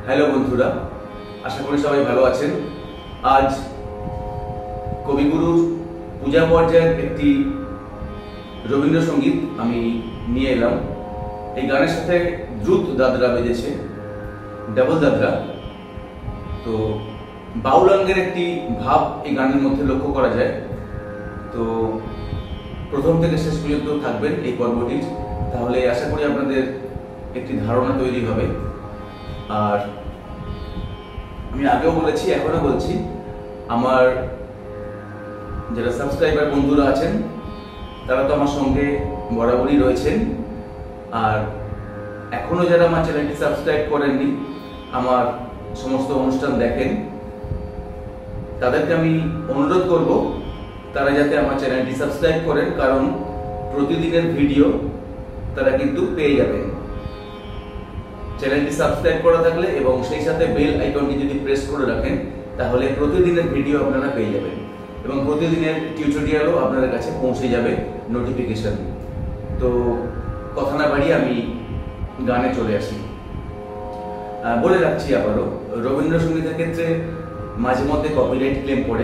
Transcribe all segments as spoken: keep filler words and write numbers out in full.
Hello বন্ধুরা, আশা করি সবাই ভালো আছেন। আজ কবিগুরুর পূজা পর্যায়ের একটি রবীন্দ্রসঙ্গীত আমি নিয়ে এলাম। এই গানের সাথে দ্রুত দাদরা বেজেছে, ডাবল দাদরা। তো বাউলাঙ্গের একটি ভাব এই গানের মধ্যে লক্ষ্য করা যায়। তো প্রথম থেকে শেষ পর্যন্ত থাকবেন এই পর্বটির, তাহলে আশা করি আপনাদের একটি ধারণা তৈরি হবে। আর আমি আগেও বলেছি, এখনো বলছি, আমার যারা সাবস্ক্রাইবার বন্ধুরা আছেন তারা তো আমার সঙ্গে বরাবরই রয়েছেন। আর এখনো যারা আমার চ্যানেলটি সাবস্ক্রাইব করেননি, আমার সমস্ত অনুষ্ঠান দেখেন, তাদেরকে আমি অনুরোধ করব তারা যাতে আমার চ্যানেলটি সাবস্ক্রাইব করেন, কারণ প্রতিদিনের ভিডিও তারা কিন্তু পেয়ে যাবেন। চ্যানেলটি সাবস্ক্রাইব করা থাকলে এবং সেই সাথে বেল আইকনটি যদি প্রেস করে রাখেন, তাহলে প্রতিদিনের ভিডিও আপনারা পেয়ে যাবেন এবং প্রতিদিনের টিউটোরিয়ালও আপনাদের কাছে পৌঁছে যাবে নোটিফিকেশন। তো কথা না বাড়িয়ে আমি গানে চলে আসি। বলে রাখছি আবারও, রবীন্দ্রসঙ্গীতের ক্ষেত্রে মাঝে মধ্যে কপিরাইট ক্লেম পড়ে।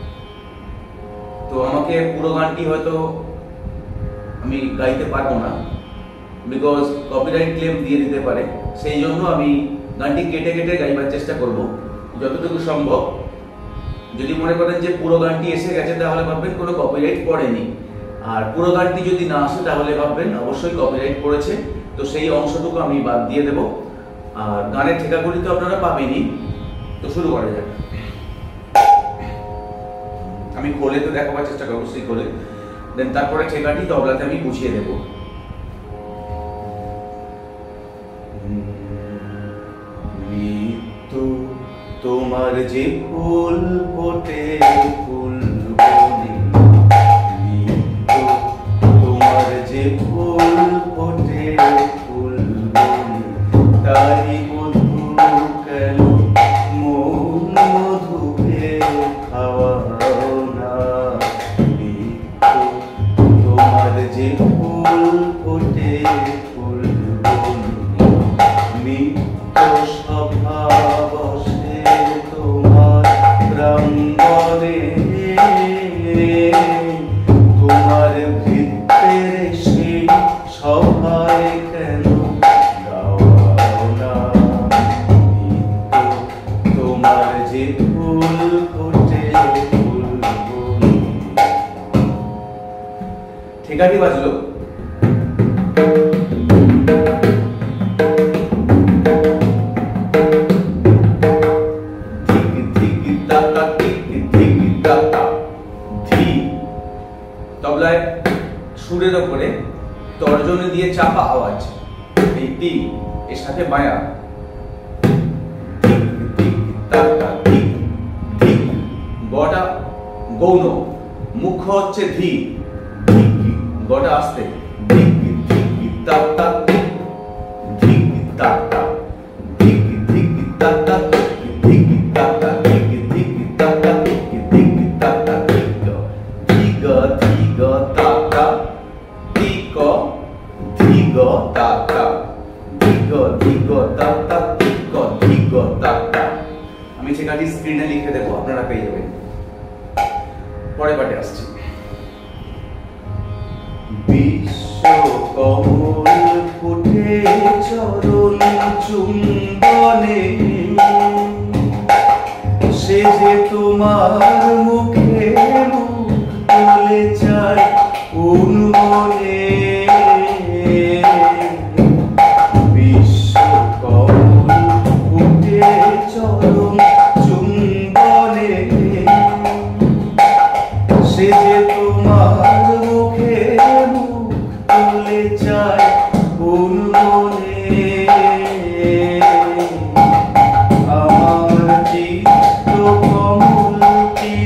তো আমাকে পুরো গানটি হয়তো আমি গাইতে পারবো না, বিকজ কপিরাইট ক্লেম দিয়ে দিতে পারে। সেই জন্য আমি গানটি কেটে কেটে গাইবার চেষ্টা করব যতটুকু সম্ভব। যদি মনে করেন যে পুরো গানটি এসে গেছে, তাহলে ভাববেন কোনো কপিরাইট পড়েনি। আর পুরো গানটি যদি না আসে, তাহলে ভাববেন অবশ্যই কপিরাইট পড়েছে। তো সেই অংশটুকু আমি বাদ দিয়ে দেব। আর গানের ঠেকাগুলি তো আপনারা পাবেনই। তো শুরু করা যাক। আমি খোলে তো দেখাবার চেষ্টা করবো, সেই খোলে, দেন তারপরে ঠেকাটি তবলাতে আমি বুঝিয়ে দেবো। মৃত্যু তোমার যে ফুল ফোটে ফুল বনে, মৃত্যু তোমার যে ফুল ফোটে ফুল বনে, তাই মধু কেন মন মধুকে খাওয়াও না। মৃত্যু তোমার যে ফুল ফোটে ফুল বনে, মৃত্যু স্বভাবশে তোমার প্রাঙ্গণে, তোমার ভিতরে সেই সভায় কেন গাওয়াও না। মৃত্যু তোমার যে ফুল ফোটে ফুল বনে। ঠিকাটি বাজলো। তবলায় সুরের ওপরে তর্জনী দিয়ে চাপা আওয়াজ, এই টি এর সাথে বায়া, গটা গৌণ, মুখ্য হচ্ছে ধি, গটা আসতে, আমি সেখানে স্ক্রিনে লিখে দেবো, আপনারা পেয়ে যাবেন। পরে পাটে আসছি। বিশ্ব কমল ফুটে চরণ চুম্বনে, সে যে তোমার মুখে মুখ তুলে চায় অনুমনে। বিশ্ব কমল ফুটে চরণ চুম্বনে, সে যে তোমার মুখে মুখ তুলে চায় অনুমনে। আমার চিত্ত কমল কি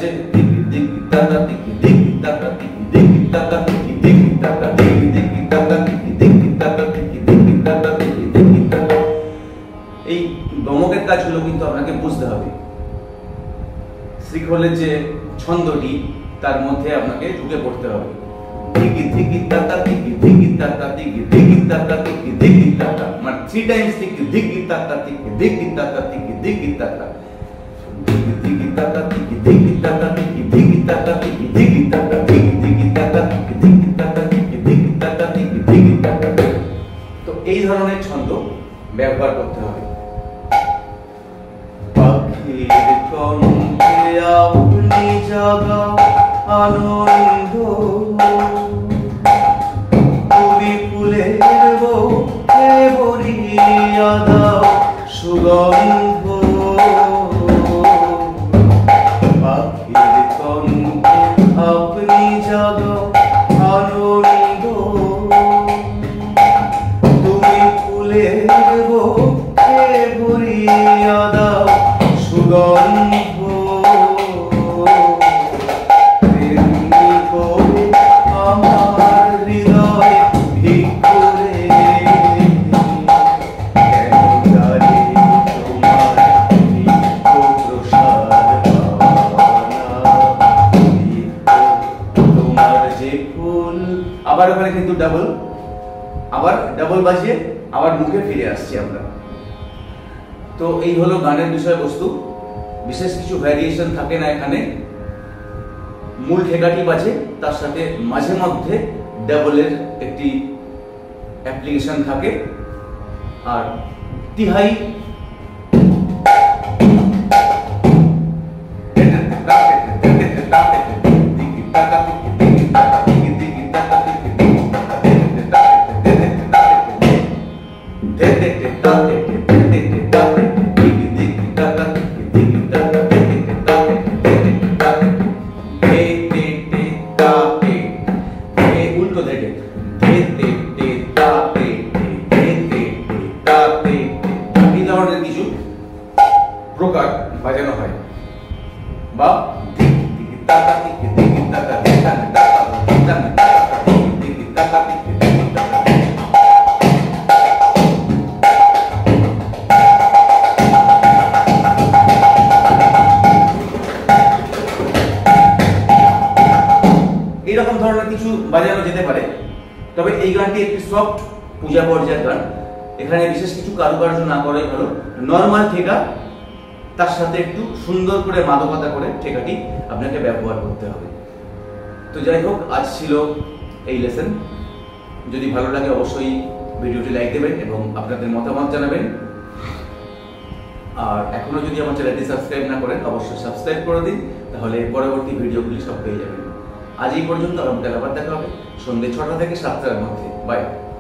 আছে দিকি দিকি দাদা দিকি দিকি দাদা দিকি দিকি দাদা দিকি দিকি দাদা দিকি দিকি দাদা দিকি দিকি দাদা দিকি দিকি দাদা দিকি দিকি দাদা। এই গমকের কাজগুলো কিন্তু আপনাকে বুঝতে হবে। শ্রীখোলের যে ছন্দটি তার মধ্যে আপনাকে ঢুকে পড়তে হবে। দিকি দিকি দাদা দিকি দিকি দাদা দিকি দিকি দাদা দিকি দিকি দাদা, মানে থ্রি টাইমস দিকি দিকি দাদা দিকি দিকি দাদা দিকি দিকি দাদা দিকি দিকি দাদা দিকি দিকি দাদা দিকি দিকি দাদা দিকি দিকি দাদা দিকি দিকি দাদা দিকি দিকি দাদা দিকি দিকি দাদা দিকি দিকি দাদা। তো এই ধরনের ছন্দ ব্যবহার করতে হবে। পাখির কণ্ঠে আপনি জাগা আনন্দ, কবি ফুলের বুকে ভরিয়া দাও সুগন্ধ। পাখির কণ্ঠে আপনি জাগা আনন্দ, তুমি ফুলের বুকে ভরিয়া দাও সুগন্ধ। আমার হৃদয় ভিক্ষুরে তোমার যে ফুল। আবার ওখানে কিন্তু ডাবল, আবার ডাবল বাজিয়ে আবার মুখে ফিরে আসছি আমরা। তো এই হলো গানের বিষয়বস্তু। বিশেষ কিছু ভ্যারিয়েশন থাকে না এখানে। মূল ঠেকাটি বাজে, তার সাথে মাঝে মধ্যে ডাবলের একটি অ্যাপ্লিকেশন থাকে। আর তিহাই কিছু প্রকার বাজানো হয়। বা এইরকম ধরনের কিছু বাজানো যেতে পারে। তবে এই গানটি একটি সফট পূজা পর্যায়ের গান। এখানে বিশেষ কিছু কারুকার্য না করাই ভালো। নর্মাল ঠেকা, তার সাথে একটু সুন্দর করে মাদকতা করে ঠেকাটি আপনাকে ব্যবহার করতে হবে। তো যাই হোক, আজ ছিল এই লেসন। যদি ভালো লাগে অবশ্যই ভিডিওটি লাইক দেবেন এবং আপনাদের মতামত জানাবেন। আর এখনো যদি আমার চ্যানেলটি সাবস্ক্রাইব না করেন অবশ্যই সাবস্ক্রাইব করে দিন, তাহলে পরবর্তী ভিডিওগুলি সব পেয়ে যাবেন। আজ এই পর্যন্ত, আবার দেখা হবে সন্ধ্যে ছটা থেকে সাতটার মধ্যে। বাই।